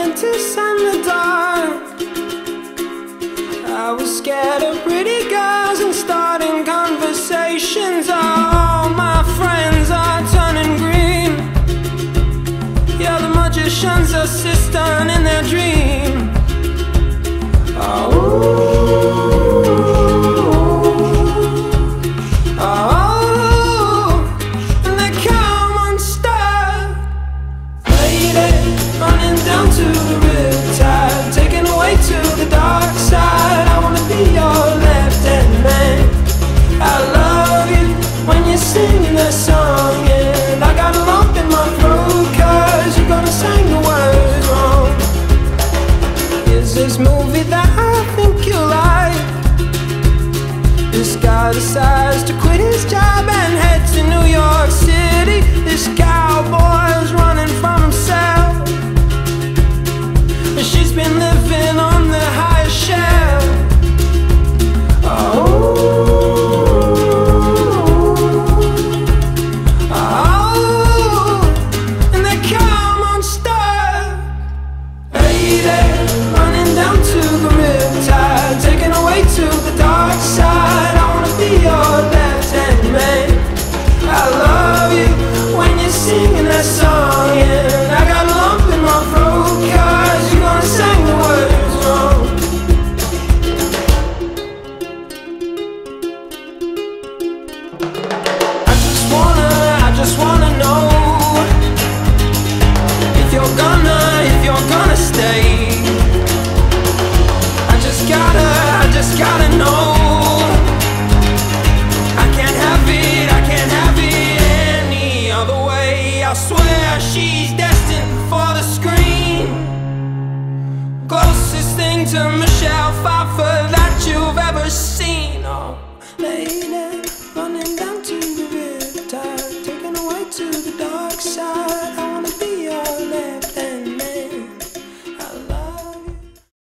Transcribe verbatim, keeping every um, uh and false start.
apprentice and the dark. I was scared of pretty girls and starting conversations. All my friends are turning green. Yeah, the magician's assistant in their dream. Oh. Down to the riptide, taken away to the dark side. I wanna be your left-hand man. I love you when you're singing that song, and I got a lump in my throat 'cause you're gonna sing the words wrong. Here's this movie that I think you like. This guy decides to quit his job and head to New York City. This cowboy's running from himself. She's been living on the highest shelf. Oh, oh, and they come unstuck. Lady, running down to the riptide, taken away to the dark side. I wanna be your left-hand man. I love you when you're singing that song, and I got a lump in my throat 'cause you're gonna sing the words wrong. I just wanna, I just wanna know if you're gonna, if you're gonna stay. I just gotta, I just gotta know. I can't have it, I can't have it any other way. I swear she's destined for the screen. Closest thing to Michelle Pfeiffer that you've ever seen. Oh, lady.